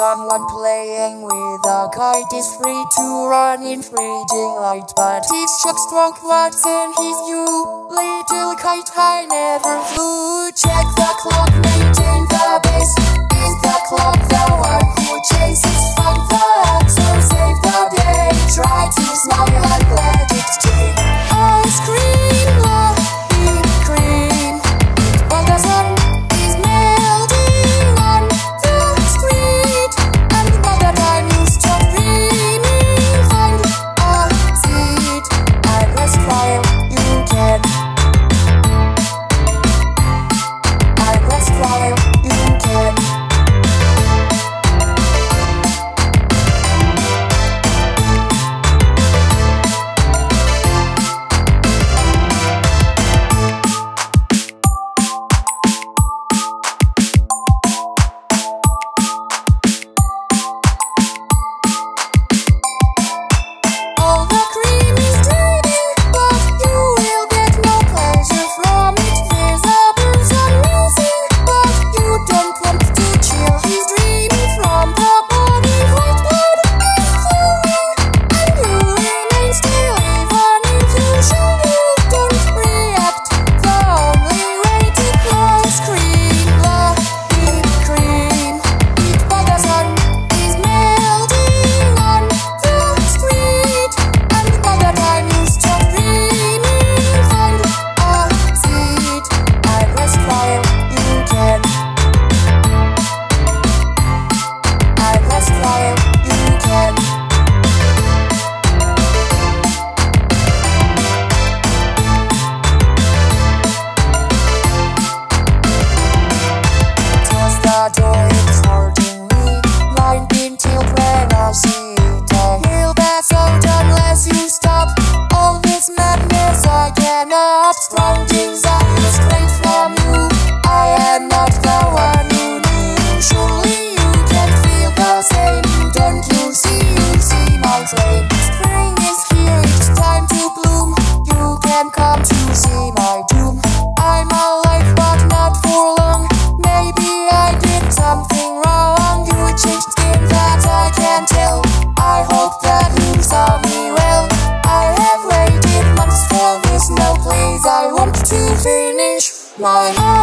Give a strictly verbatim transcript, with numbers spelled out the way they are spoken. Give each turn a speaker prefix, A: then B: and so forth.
A: Someone playing with a kite is free to run in freezing light, but he's shook strong what's in his you. Little kite I never flew. Check the clock, maintain the base. Is the clock the one who chases? Find the answer, save the day. Try to smile and let it change. Ice cream, lovely cream. While the sun is melting on the street, and by the time you stop dreaming, find a seat and rest while you can. And rest while you can. All the cream is draining, but you will get no pleasure from it. There's a person missing, but you don't want to chill. He's dreaming from the body. White blood is flowing, and you remain still even if you show you don't react. The only way to ice cream, lovely cream. Eat by the sun is melting on the street, and by the time you stop dreaming, find a seat and rest while you can. And rest while you can. Close the door, it's hurting me. Mind being till when I see it. I heal that sound unless you stop all this madness. I cannot. Strong desire straight from you. I am not the one who knew. Surely you can feel the same. Don't you see? You see my flame. Spring is here, it's time to bloom. You can come to see my doom. I'm alive but not for long. Maybe I did something wrong. You changed skin that I can tell. I hope that you saw me well. I have waited months for this. No, please, I want to finish my life.